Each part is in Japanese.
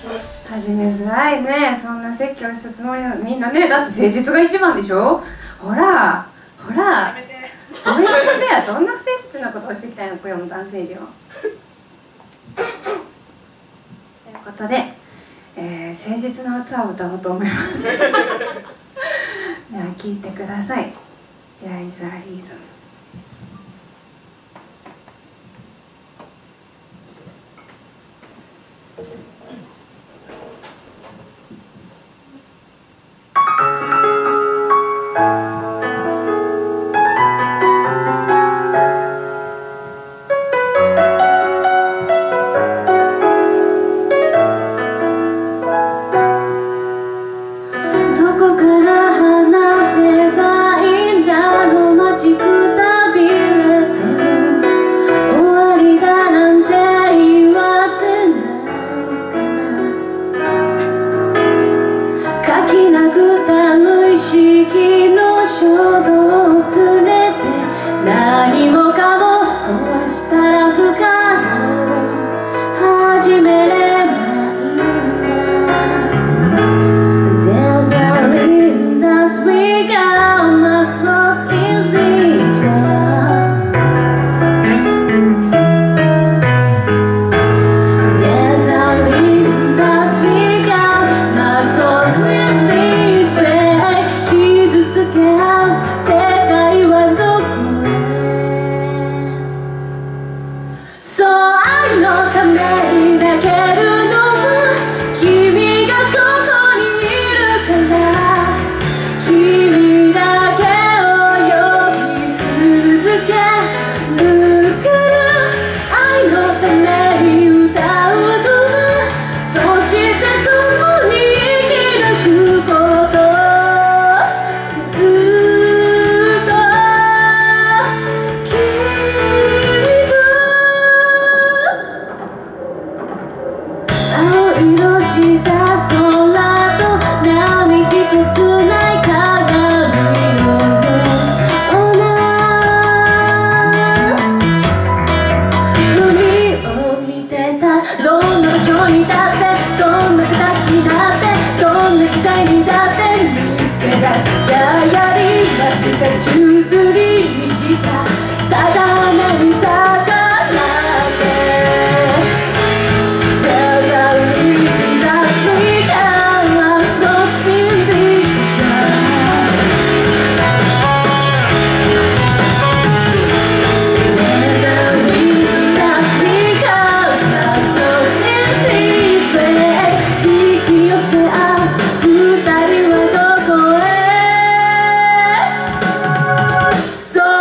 始めづらいね。そんな説教したつもりなのみんなね。だって誠実が一番でしょ。ほらほら、どういうことや。どんな不誠実なことをしてきたんやこれも男性陣は。ということで、誠実な歌を歌おうと思いますでは聴いてください。There is a reason。 So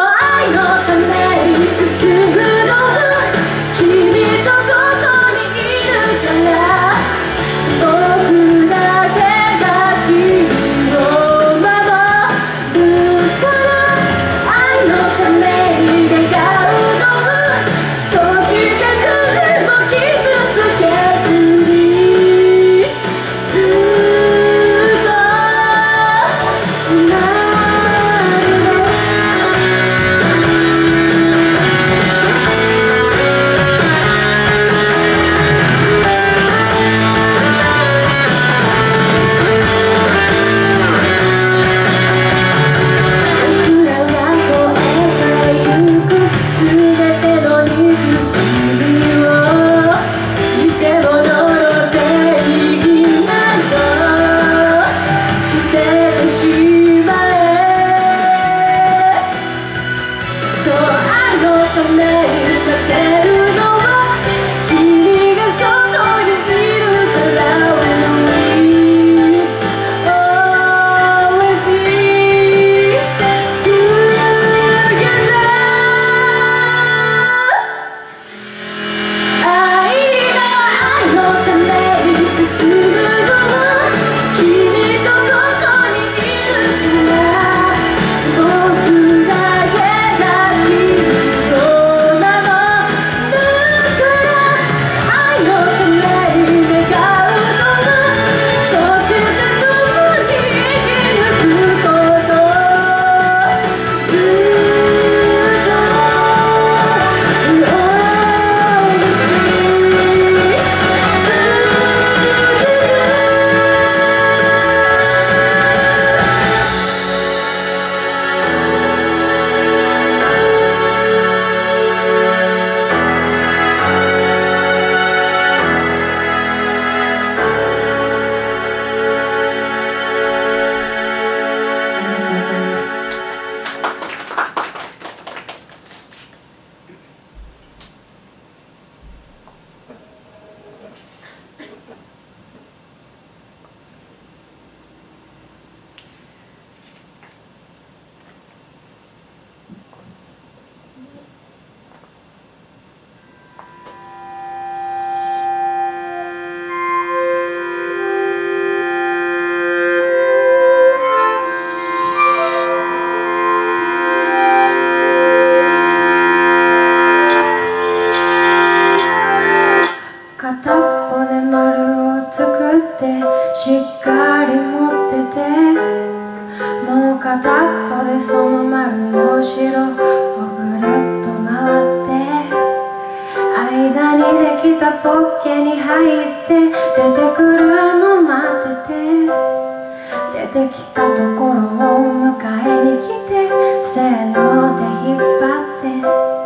片っぽでその丸の後ろをぐるっと回って間にできたポッケに入って出てくるの待ってて出てきたところを迎えに来てせーので引っ張って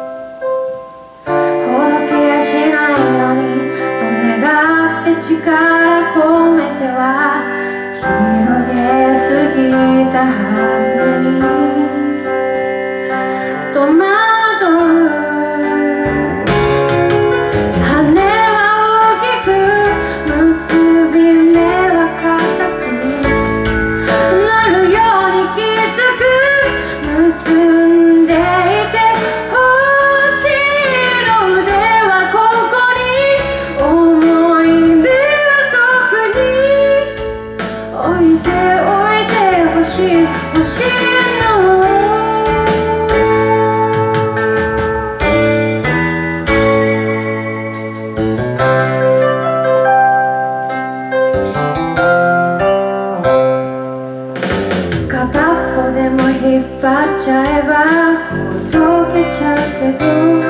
ほどけやしないようにと願って力込めては広げすぎた羽に戸惑う羽は大きく結び目は固くなるようにきつく結んでいて星の腕はここに思い出は特に置いておいてほしい星の片っぽでも引っ張っちゃえばほどけちゃうけど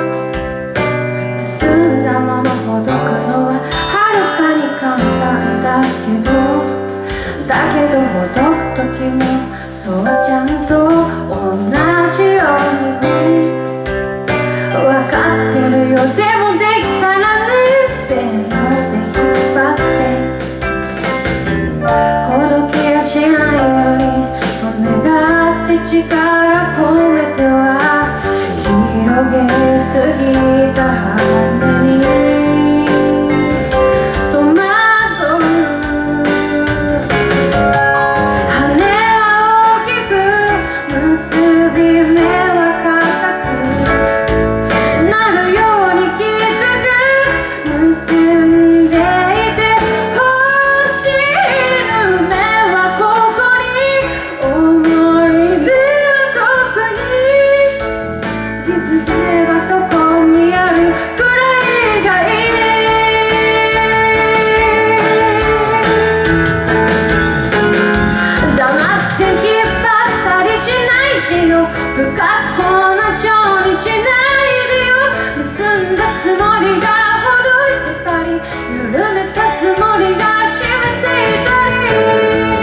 結んだものほどくのははるかに簡単だけどほどく時もそうちゃんと同じようにね分かってるよでもできたらねせーので引っ張ってほどけやしないようにと願って力込めては広げすぎた羽に戸惑う羽は大きく結び目は固くなるように気づく結んでいて星の目はここに思い出は特に気づけばそこにあるくらいがいい黙って引っ張ったりしないでよ不格好な情にしないでよ結んだつもりがほどいてたり緩めたつもりが締めていたり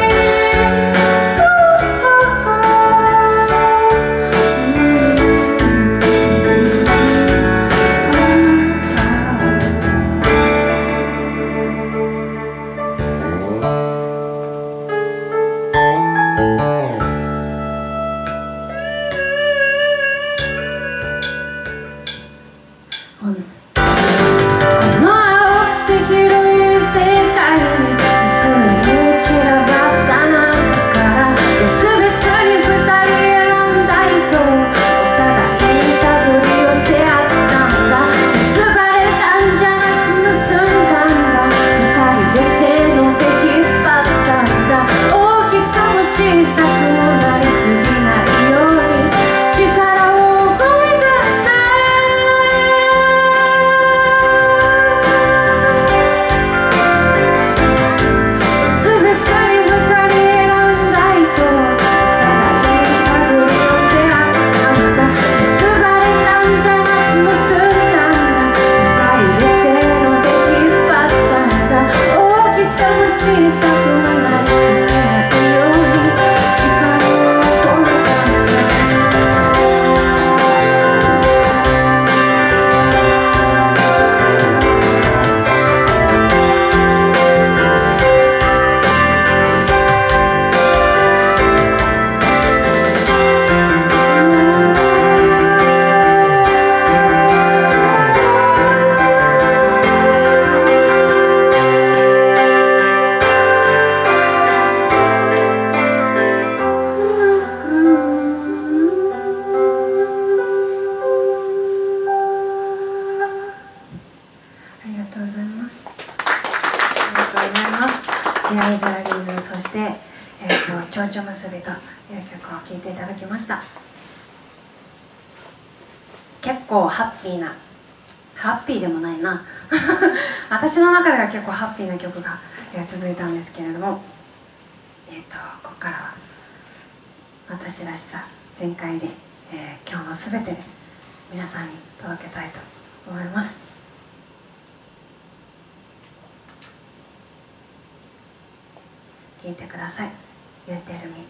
この青くて広い世界にすり散らばった中から別々に二人選んだ糸をお互いに手繰り寄せ合ったんだ結ばれたんじゃなく結んだんだ二人でせーので引っ張ったんだ大きくも小さくもなりすぎないように力を込めたんだありがとうございます。ありがとうございます。ディアイザーリーズ、そして蝶々結びという曲を聴いていただきました。結構ハッピーな、ハッピーでもないな私の中では結構ハッピーな曲が続いたんですけれども、ここからは私らしさ全開で、今日のすべてで皆さんに届けたいと思います。聴いてください。You Tell Me。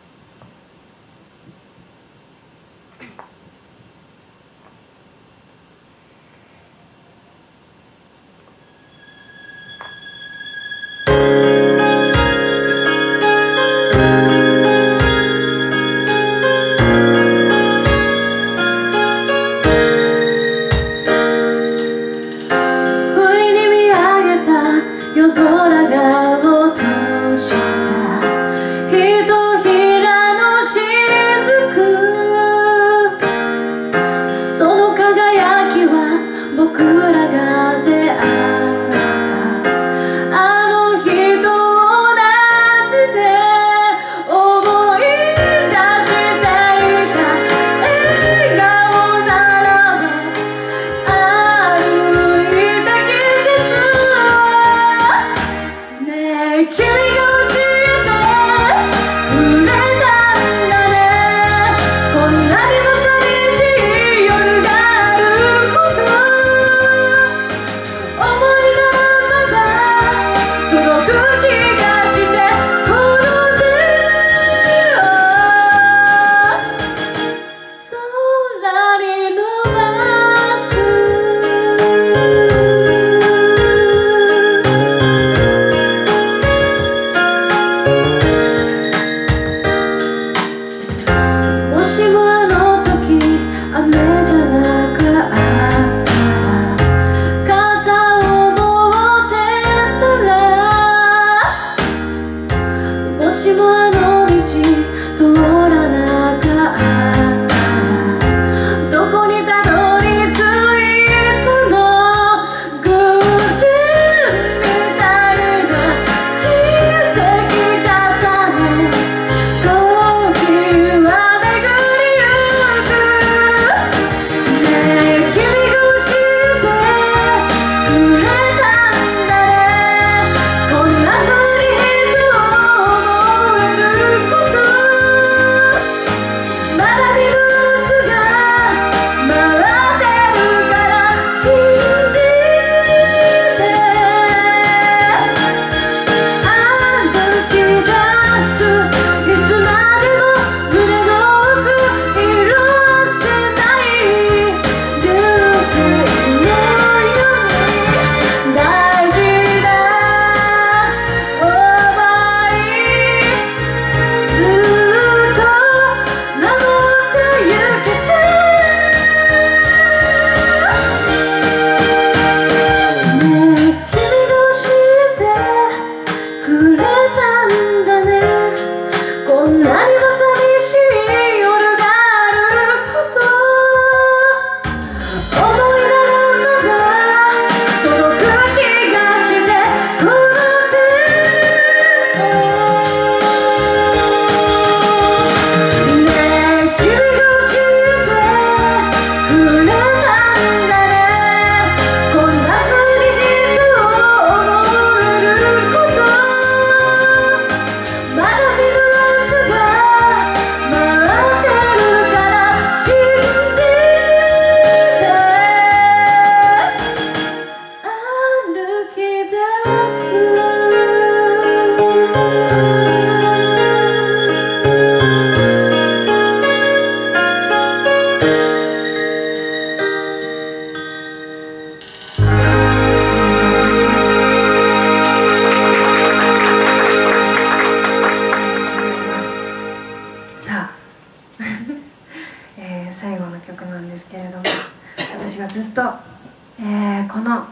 この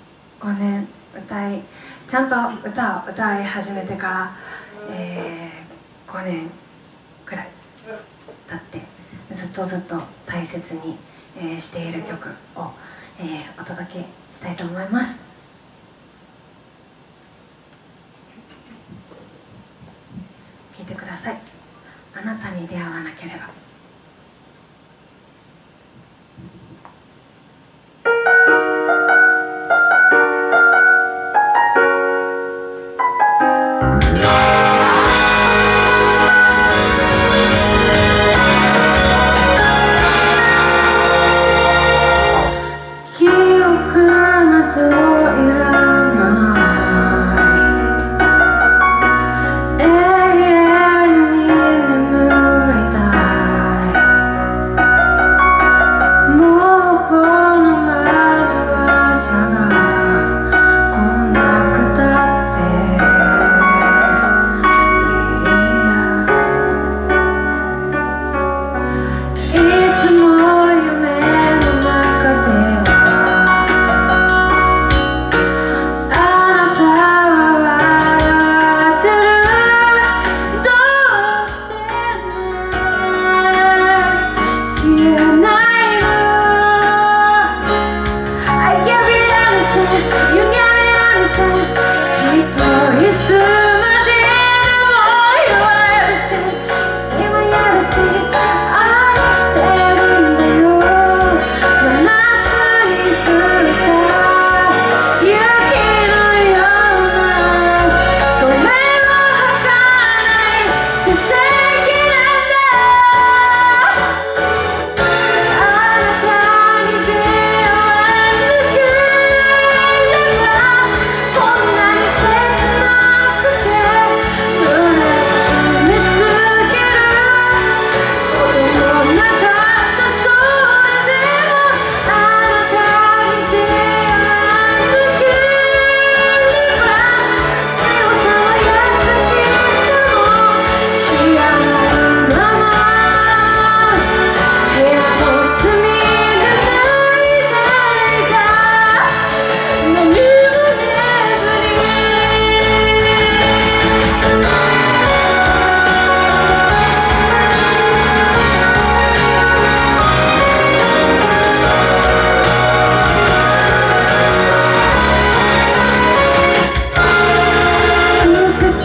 5年ちゃんと歌を歌い始めてから、5年くらい経ってずっと大切に、している曲を、お届けしたいと思います。聴いてください。あなたに出会わなければ。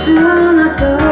はあなた